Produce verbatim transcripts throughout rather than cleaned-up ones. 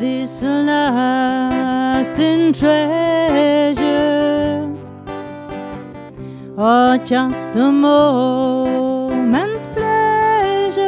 this lasting treasure, or just a moment's pleasure?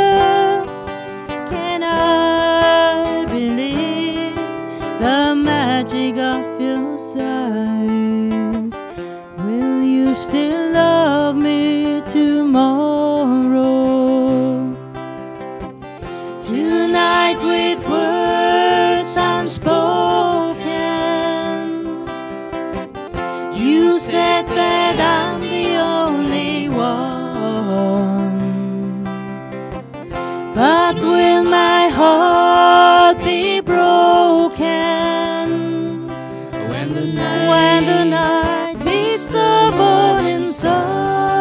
Can I believe the magic of your sighs? Will you still love me tomorrow? Tonight with words unspoken, you said that I'm the only one. But will my heart be broken when the night, when the night meets the morning sun?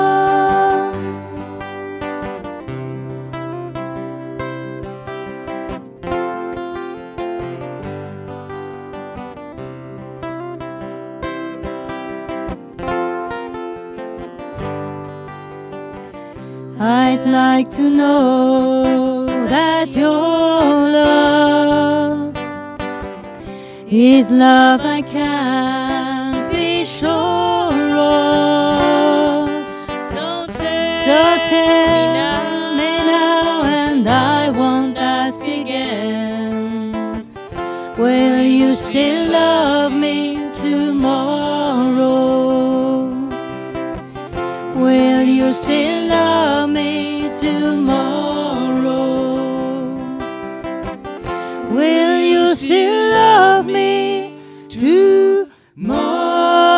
I'd like to know that your love is love I can't be sure of. So tell, so tell me, now, me now, and I won't ask again. Will you still love me tomorrow? Will you still love me tomorrow? Will you still love me tomorrow?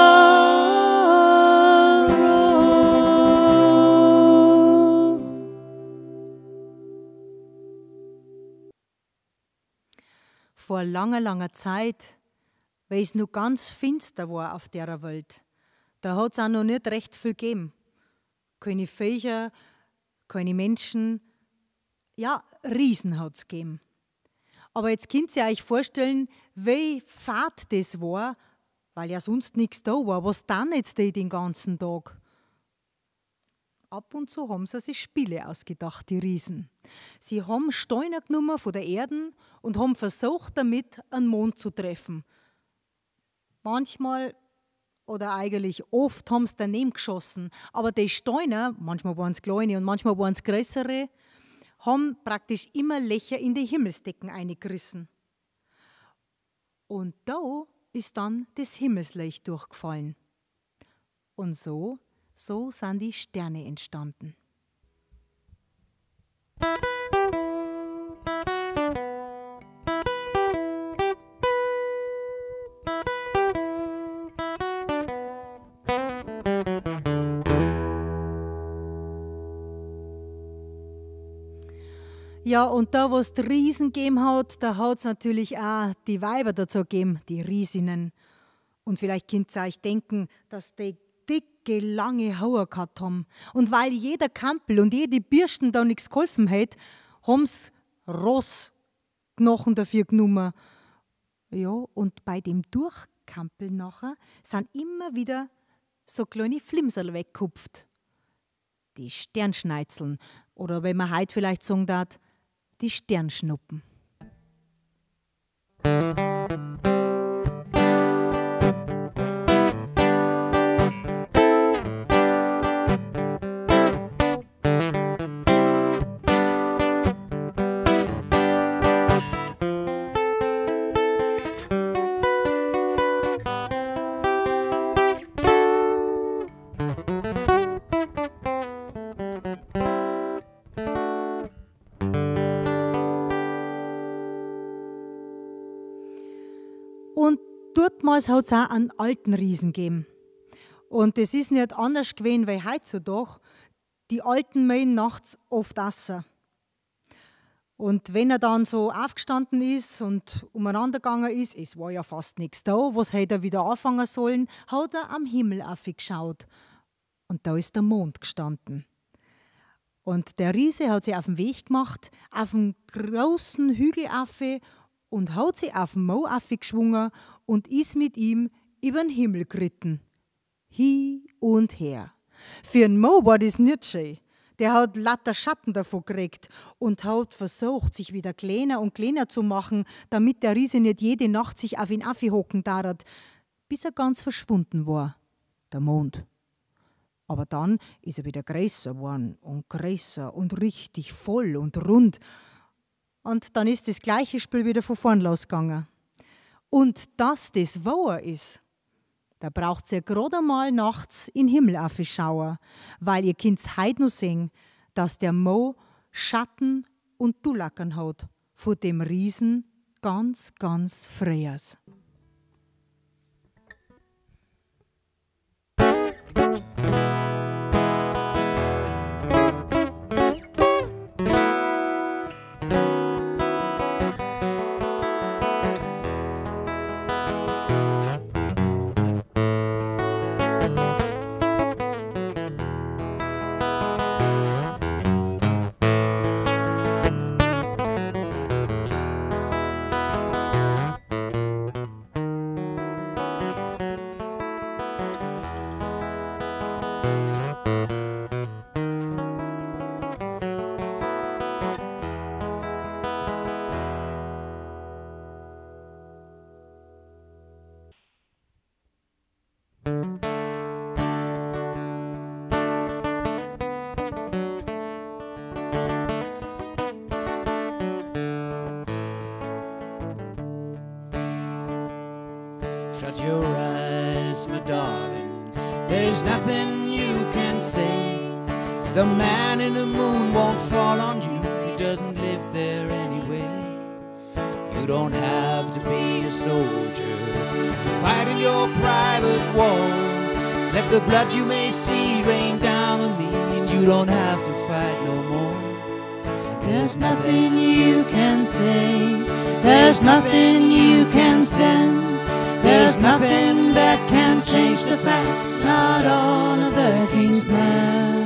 Vor langer, langer Zeit, weil es noch ganz finster war auf der Welt, da hat es auch noch nicht recht viel gegeben. Keine Viecher, keine Menschen, ja, Riesen hat es gegeben. Aber jetzt könnt ihr euch vorstellen, wie fad das war, weil ja sonst nichts da war. Was dann jetzt die den ganzen Tag? Ab und zu haben sie sich Spiele ausgedacht, die Riesen. Sie haben Steine genommen von der Erde und haben versucht, damit einen Mond zu treffen. Manchmal oder eigentlich oft haben sie daneben geschossen. Aber die Steine, manchmal waren es kleine und manchmal waren es größere, haben praktisch immer Löcher in die Himmelsdecken eingerissen. Und da ist dann das Himmelslicht durchgefallen. Und so, so sind die Sterne entstanden. Ja, und da, wo es die Riesen gegeben hat, da hat es natürlich auch die Weiber dazu gegeben, die Riesinnen. Und vielleicht könnt ihr euch denken, dass die dicke, lange Haare gehabt haben. Und weil jeder Kampel und jede Bürsten da nichts geholfen hat, haben sie Rossknochen dafür genommen. Ja, und bei dem Durchkampeln nachher sind immer wieder so kleine Flimserl weggekupft. Die Sternschneizeln. Oder wenn man heute vielleicht sagen darf, die Sternschnuppen. Damals hat es auch einen alten Riesen gegeben. Und das ist nicht anders gewesen, weil heutzutage die Alten mähen nachts oft essen. Und wenn er dann so aufgestanden ist und umeinander gegangen ist, es war ja fast nichts da, was hätte er wieder anfangen sollen, hat er am Himmel aufgeschaut. Und da ist der Mond gestanden. Und der Riese hat sich auf den Weg gemacht, auf einen großen Hügel auf und hat sich auf den Mo aufgeschwungen und ist mit ihm über den Himmel geritten. Hi und her. Für einen Mo war das nicht schön. der hat lauter Schatten davon gekriegt und hat versucht, sich wieder kleiner und kleiner zu machen, damit der Riese nicht jede Nacht sich auf ihn aufhocken darf, bis er ganz verschwunden war, der Mond. Aber dann ist er wieder größer geworden und größer und richtig voll und rund. Und dann ist das gleiche Spiel wieder von vorn losgegangen. Und dass das wahr ist, da braucht ihr gerade einmal nachts in den Himmel aufschauen, weil ihr könnt heute noch sehen, dass der Mo Schatten und Dulackern hat von dem Riesen ganz, ganz frühers. Shut your eyes, my darling, there's nothing you can say. The man in the moon won't fall on you, he doesn't live there anyway. You don't have to be a soldier to fight in your private war. Let the blood you may see rain down on me, and you don't have to fight no more. There's nothing you can say, there's nothing you can send. There's nothing that can change the facts, not all of the king's men.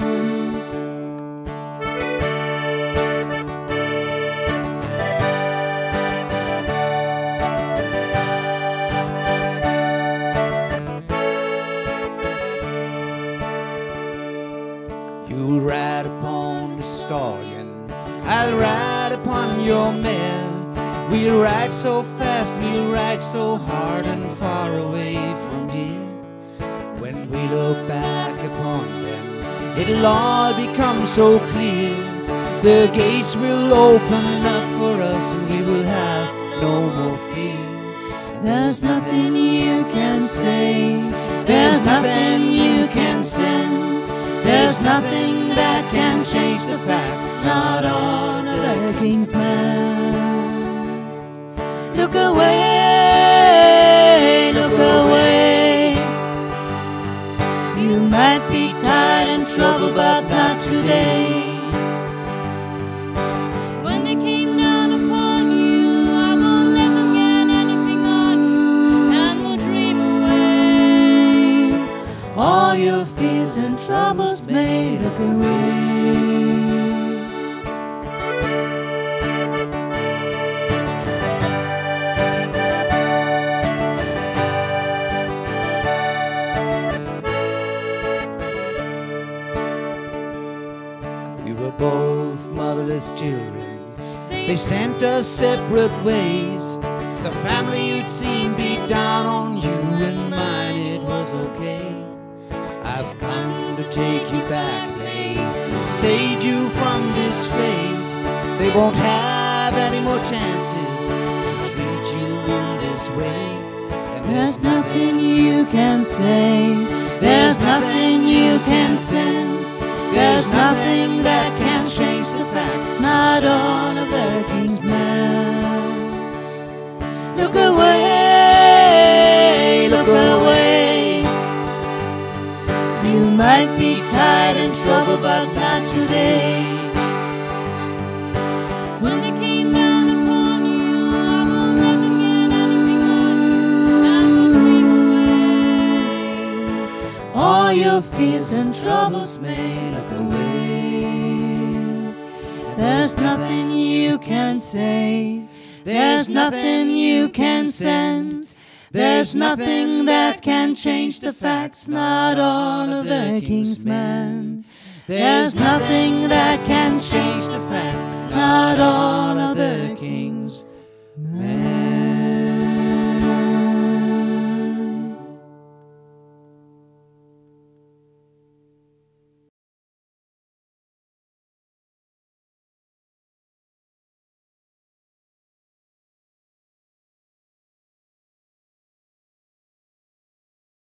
You'll ride upon the stallion, I'll ride upon your mare. We'll ride so fast, we'll ride so hard and far away from here. When we look back upon them, it'll all become so clear. The gates will open up for us and we will have no more fear. There's nothing you can say, there's nothing you can send. There's nothing that can change the facts, not all of the king's men. Look away, look away. You might be tired and troubled, but not today. When they came down upon you, I won't let them get anything on you, and we'll dream away all your fears and troubles may look away. Both motherless children, they sent us separate ways. The family you'd seen beat down on you, and mine it was okay. I've come to take you back, may save you from this fate. They won't have any more chances to treat you in this way. And there's nothing you can say, there's nothing you can send. There's nothing that can change the facts, not all of the king's men. Look away, look away. You might be tired and troubled, but not today. When they came down upon you, I won't let them get anything on you, and we'll dream away all your fears and troubles may look away. There's nothing you can say, there's nothing you can send. There's nothing that can change the facts, not all of the king's men. There's nothing that can change the fact